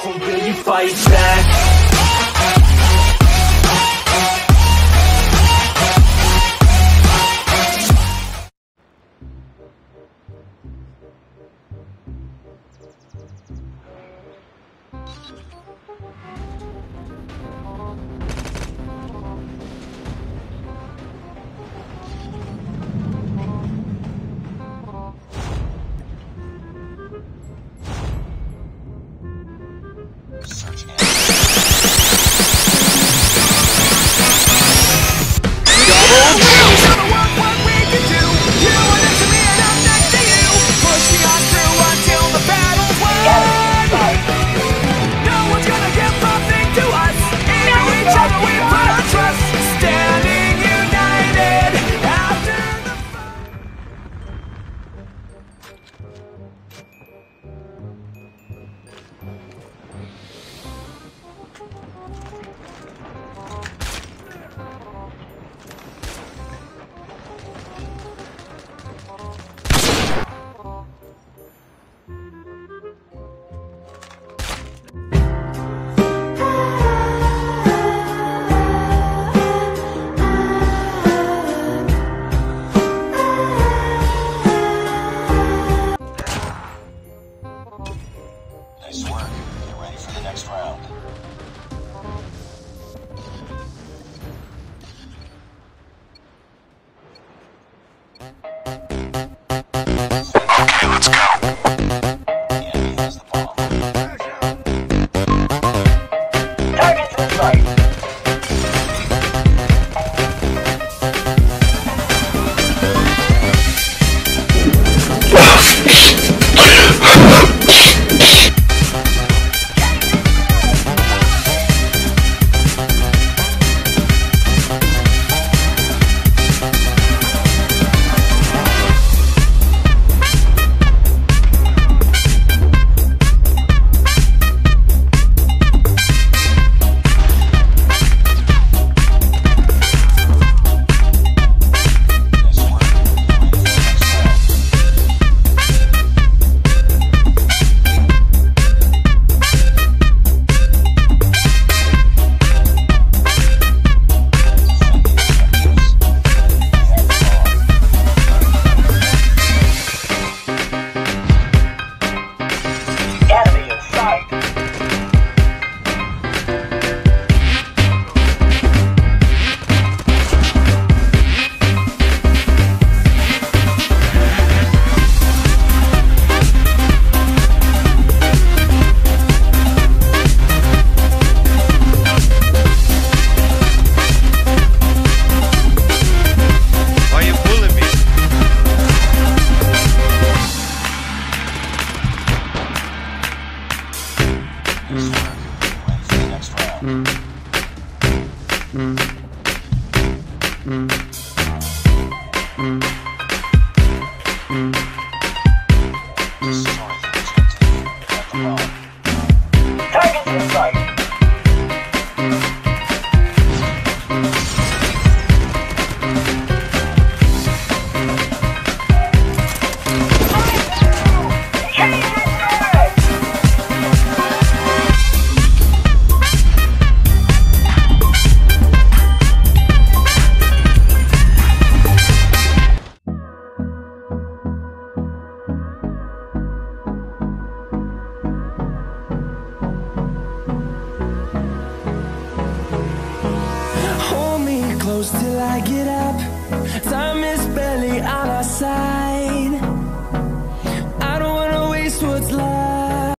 or will you fight back? Nice work. Get ready for the next round. Okay, let's go. The enemy has the bomb. Target's in sight. Target's in sight. Close till I get up. Time is barely on our side. I don't wanna waste what's left.